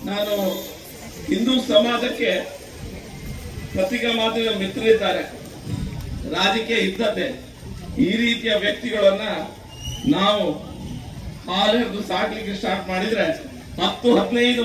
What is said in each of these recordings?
ನಾನು ಹಿಂದೂ ಸಮಾಜಕ್ಕೆ ಪತ್ರಿಕಾ ಮಾಧ್ಯಮ ಮಿತ್ರರಿದ್ದಾರೆ, ರಾಜಕೀಯ ಇದ್ದತೆ. ಈ ರೀತಿಯ ವ್ಯಕ್ತಿಗಳನ್ನ ನಾವು ಹಾಲೆರೆದು ಸಾಕ್ಲಿಕ್ಕೆ ಸ್ಟಾರ್ಟ್ ಮಾಡಿದ್ರೆ 10-15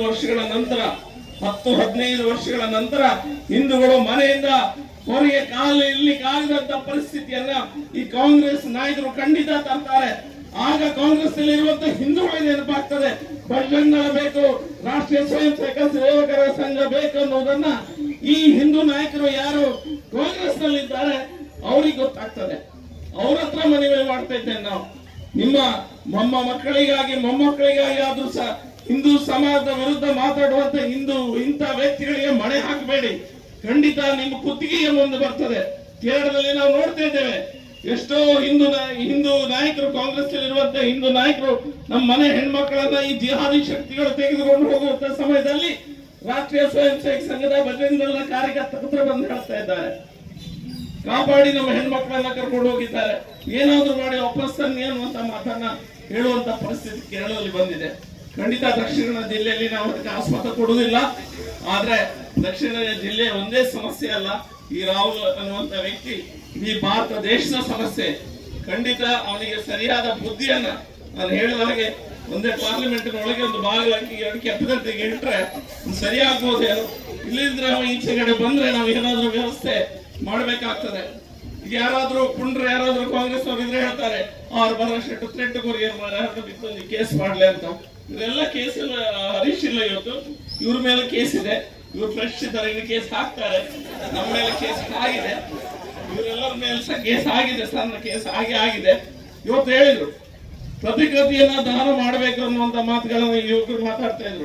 ವರ್ಷಗಳ ನಂತರ ಹಿಂದೂಗಳು ಮನೆಯಿಂದ ಹೊರಗೆ ಕಾಲು ಇರ್ಲಿಕ್ಕಾಗದಂತ ಪರಿಸ್ಥಿತಿಯನ್ನ ಈ ಕಾಂಗ್ರೆಸ್ ನಾಯಕರು ಖಂಡಿತ ತರ್ತಾರೆ. ಆಗ ಕಾಂಗ್ರೆಸ್ ನಲ್ಲಿ ಇರುವಂತಹ ಹಿಂದೂಗಳಿಗೆ ನೆನಪಾಗ್ತದೆ, ಬಜರಂಗ ಬೇಕು, ರಾಷ್ಟ್ರೀಯ ಸ್ವಯಂ ಸೇವಕರ ಸಂಘ ಬೇಕು ಅನ್ನೋದನ್ನ ಈ ಹಿಂದೂ ನಾಯಕರು ಯಾರು ಕಾಂಗ್ರೆಸ್ ನಲ್ಲಿ ಇದ್ದಾರೆ ಅವ್ರಿಗೆ ಗೊತ್ತಾಗ್ತದೆ. ಅವ್ರ ಹತ್ರ ಮನವಿ ಮಾಡ್ತಾ ಇದ್ದೇನೆ, ನಾವು ನಿಮ್ಮ ಮೊಮ್ಮಕ್ಕಳಿಗಾಗಿ ಆದ್ರೂ ಸಹ ಹಿಂದೂ ಸಮಾಜದ ವಿರುದ್ಧ ಮಾತಾಡುವಂತ ಇಂಥ ವ್ಯಕ್ತಿಗಳಿಗೆ ಮಣೆ ಹಾಕಬೇಡಿ. ಖಂಡಿತ ನಿಮ್ಮ ಕುತ್ತಿಗೆಗೆ ಮುಂದೆ ಬರ್ತದೆ. ಕೇರಳದಲ್ಲಿ ನಾವು ನೋಡ್ತಾ ಇದ್ದೇವೆ, ಎಷ್ಟೋ ಹಿಂದೂ ನಾಯಕರು, ಕಾಂಗ್ರೆಸ್ ಇರುವಂತಹ ಹಿಂದೂ ನಾಯಕರು ನಮ್ಮ ಮನೆ ಹೆಣ್ಮಕ್ಕಳನ್ನ ಈ ಜಿಹಾದಿ ಶಕ್ತಿಗಳು ತೆಗೆದುಕೊಂಡು ಹೋಗುವಂತ ಸಮಯದಲ್ಲಿ ರಾಷ್ಟ್ರೀಯ ಸ್ವಯಂ ಸೇವಕ ಸಂಘದ ಬಜರಂಗ ಕಾರ್ಯಕರ್ತರು ಬಂದು ಹೇಳ್ತಾ ಇದ್ದಾರೆ, ಕಾಪಾಡಿ ನಮ್ಮ ಹೆಣ್ಮಕ್ಳನ್ನ ಕರ್ಕೊಂಡು ಹೋಗಿದ್ದಾರೆ, ಏನಾದ್ರೂ ಮಾಡಿ ವಾಪಸ್ ತನ್ನಿ ಅನ್ನುವಂತ ಮಾತನ್ನ ಹೇಳುವಂತ ಪರಿಸ್ಥಿತಿ ಕೇರಳದಲ್ಲಿ ಬಂದಿದೆ. ಖಂಡಿತ ದಕ್ಷಿಣ ಜಿಲ್ಲೆಯಲ್ಲಿ ನಾವು ಅದಕ್ಕೆ ಆಸ್ಪದ ಕೊಡುವುದಿಲ್ಲ. ಆದ್ರೆ ದಕ್ಷಿಣ ಜಿಲ್ಲೆ ಒಂದೇ ಸಮಸ್ಯೆ ಅಲ್ಲ, ಈ ರಾಹುಲ್ ಅನ್ನುವಂತ ವ್ಯಕ್ತಿ ಈ ಭಾರತ ದೇಶದ ಸಮಸ್ಯೆ. ಖಂಡಿತ ಅವನಿಗೆ ಸರಿಯಾದ ಬುದ್ಧಿಯನ್ನ ನಾನು ಹೇಳಿದ ಹಾಗೆ ಒಂದೇ ಪಾರ್ಲಿಮೆಂಟ್ ಒಳಗೆ ಒಂದು ಬಾಗಿಲಾಕಿ ಕೆಟ್ಟದಂತೆಗೆ ಇಟ್ರೆ ಸರಿಯಾಗ್ಬೋದೇನೋ. ಇಲ್ಲಿದ್ರೆ ಅವ ಈಚೆಗಡೆ ಬಂದ್ರೆ ನಾವು ಏನಾದ್ರೂ ವ್ಯವಸ್ಥೆ ಮಾಡಬೇಕಾಗ್ತದೆ. ಈಗ ಯಾರಾದ್ರೂ ಪುಂಡ್ರೆ ಯಾರಾದ್ರೂ ಕಾಂಗ್ರೆಸ್ ಅವರು ಇದ್ರೆ ಹೇಳ್ತಾರೆ, ಅವ್ರು ಬರೋಷ್ಟು ಥ್ರೆಟ್ ಕೊರಿಯರ್ ಬಿತ್ತೊಂದು ಕೇಸ್ ಮಾಡ್ಲಿ ಅಂತ. ಇದೆಲ್ಲ ಕೇಸ್ ಹರೀಶ್ ಇಲ್ಲ, ಇವತ್ತು ಇವ್ರ ಮೇಲೆ ಕೇಸ್ ಇದೆ, ಇವ್ರು ಫ್ರೆಶ್ ಇದ್ದಾರೆ, ಇನ್ನು ಕೇಸ್ ಹಾಕ್ತಾರೆ. ನಮ್ಮ ಮೇಲೆ ಕೇಸ್ ಆಗಿದೆ, ಇವರೆಲ್ಲರ ಮೇಲೆ ಸಹ ಕೇಸ್ ಆಗಿದೆ, ಸಣ್ಣ ಕೇಸ್ ಆಗಿದೆ. ಇವತ್ತು ಹೇಳಿದ್ರು ಪ್ರತಿಕೃತಿಯನ್ನ ದಾನ ಮಾಡಬೇಕು ಅನ್ನುವಂತ ಮಾತುಗಳನ್ನ ಯುವಕರು ಮಾತಾಡ್ತಾ ಇದ್ರು.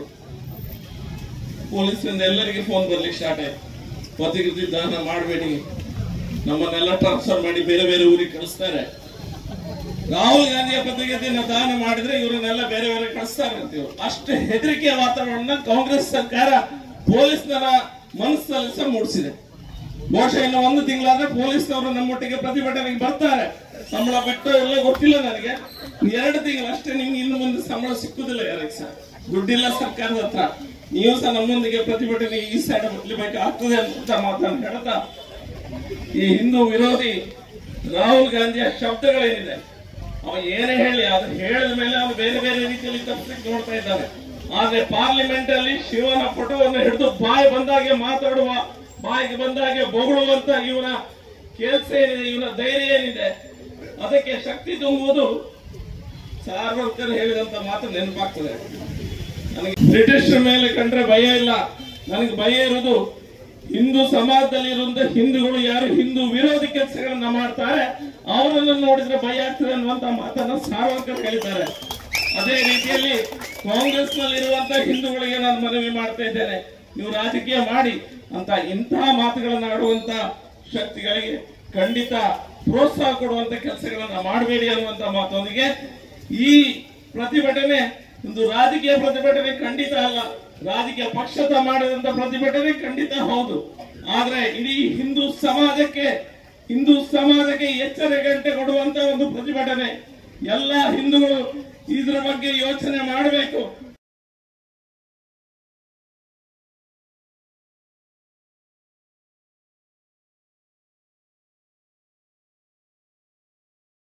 ಪೊಲೀಸರಿಂದ ಎಲ್ಲರಿಗೆ ಫೋನ್ ಬರ್ಲಿಕ್ಕೆ ಸ್ಟಾರ್ಟ್ ಆಯ್ತು, ಪ್ರತಿಕೃತಿ ದಾನ ಮಾಡಬೇಡಿ, ನಮ್ಮನ್ನೆಲ್ಲ ಟ್ರಾನ್ಸ್ಫರ್ ಮಾಡಿ ಬೇರೆ ಬೇರೆ ಊರಿಗೆ ಕಳಿಸ್ತಾರೆ. ರಾಹುಲ್ ಗಾಂಧಿಯ ಪ್ರತಿಕೃತಿಯನ್ನ ದಾನ ಮಾಡಿದ್ರೆ ಇವರನ್ನೆಲ್ಲ ಬೇರೆ ಬೇರೆ ಕಳಿಸ್ತಾರೆ ಅಂತೀವಿ. ಅಷ್ಟು ಹೆದರಿಕೆಯ ವಾತಾವರಣ ಕಾಂಗ್ರೆಸ್ ಸರ್ಕಾರ ಪೊಲೀಸ್ನರ ಮನಸ್ಸಲ್ಲಿ ಸಹ ಮೂಡಿಸಿದೆ. ಬಹುಶಃ ಇನ್ನು 1 ತಿಂಗಳಾದ್ರೆ ಪೊಲೀಸ್ನವರು ನಮ್ಮೊಟ್ಟಿಗೆ ಪ್ರತಿಭಟನೆಗೆ ಬರ್ತಾರೆ. ಸಂಬಳ ಬಿಟ್ಟು ಎಲ್ಲ ಗೊತ್ತಿಲ್ಲ ನನಗೆ, 2 ತಿಂಗಳು ಅಷ್ಟೇ. ನಿಮ್ಗೆ ಇನ್ನು ಮುಂದೆ ಸಂಬಳ ಸಿಕ್ಕುದಿಲ್ಲ ಯಾರಿಗೆ ಸಹ, ದುಡ್ಡಿಲ್ಲ ಸರ್ಕಾರದ ಹತ್ರ. ನೀವು ಸಹ ನಮ್ಮೊಂದಿಗೆ ಪ್ರತಿಭಟನೆಗೆ ಈ ಸೈಡ್ ಬರ್ಲಿಬೇಕಾಗ್ತದೆ ಅಂತ ಮಾತನ್ನು ಹೇಳ್ತಾ, ಈ ಹಿಂದೂ ವಿರೋಧಿ ರಾಹುಲ್ ಗಾಂಧಿಯ ಶಬ್ದಗಳೇನಿದೆ, ಅವ ಏನೇ ಹೇಳಿ ಅದು ಹೇಳಿದ ಮೇಲೆ ಅವನು ಬೇರೆ ಬೇರೆ ರೀತಿಯಲ್ಲಿ ತಪ್ಪಿಸಿ ನೋಡ್ತಾ ಇದ್ದಾರೆ. ಆದ್ರೆ ಪಾರ್ಲಿಮೆಂಟ್ ಅಲ್ಲಿ ಶಿವನ ಫೋಟೋವನ್ನು ಹಿಡಿದು ಬಾಯಿ ಬಂದಾಗೆ ಮಾತಾಡುವ, ಬಾಯಿಗೆ ಬಂದಾಗೆ ಬೊಗಳುವಂತ ಇವನ ಕೆಲಸ ಏನಿದೆ, ಇವನ ಧೈರ್ಯ ಏನಿದೆ, ಅದಕ್ಕೆ ಶಕ್ತಿ ತುಂಬುವುದು ಸಾರ್ವರ್ಕರ್ ಹೇಳಿದಂತ ಮಾತು ನೆನಪಾಗ್ತದೆ. ನನಗೆ ಬ್ರಿಟಿಷರ ಮೇಲೆ ಕಂಡ್ರೆ ಭಯ ಇಲ್ಲ, ನನಗೆ ಭಯ ಇರುವುದು ಹಿಂದೂ ಸಮಾಜದಲ್ಲಿ ಇರುವಂತಹ ಹಿಂದೂಗಳು ಯಾರು ಹಿಂದೂ ವಿರೋಧಿ ಕೆಲಸಗಳನ್ನ ಮಾಡ್ತಾರೆ ಅವರನ್ನು ನೋಡಿದ್ರೆ ಭಯ ಆಗ್ತದೆ ಅನ್ನುವಂತ ಮಾತನ್ನ ಸಾರ್ವರ್ಕರ್ ಹೇಳಿದ್ದಾರೆ. ಅದೇ ರೀತಿಯಲ್ಲಿ ಕಾಂಗ್ರೆಸ್ ನಲ್ಲಿ ಇರುವಂತಹ ಹಿಂದೂಗಳಿಗೆ ನಾನು ಮನವಿ ಮಾಡ್ತಾ ಇದ್ದೇನೆ, ನೀವು ರಾಜಕೀಯ ಮಾಡಿ ಅಂತ ಇಂತಹ ಮಾತುಗಳನ್ನ ಆಡುವಂತ ಶಕ್ತಿಗಳಿಗೆ ಖಂಡಿತ ಪ್ರೋತ್ಸಾಹ ಕೊಡುವಂತ ಕೆಲಸಗಳನ್ನ ಮಾಡಬೇಡಿ ಅನ್ನುವಂತ ಮಾತೊಂದಿಗೆ ಈ ಪ್ರತಿಭಟನೆ ಒಂದು ರಾಜಕೀಯ ಪ್ರತಿಭಟನೆ ಖಂಡಿತ ಅಲ್ಲ, ರಾಜಕೀಯ ಪಕ್ಷದ ಮಾಡಿದಂತ ಪ್ರತಿಭಟನೆ ಖಂಡಿತ ಹೌದು. ಆದ್ರೆ ಇಡೀ ಹಿಂದೂ ಸಮಾಜಕ್ಕೆ ಎಚ್ಚರಿಕೆ ಗಂಟೆ ಕೊಡುವಂತ ಒಂದು ಪ್ರತಿಭಟನೆ. ಎಲ್ಲ ಹಿಂದೂಗಳು ಇದ್ರ ಬಗ್ಗೆ ಯೋಚನೆ ಮಾಡಬೇಕು.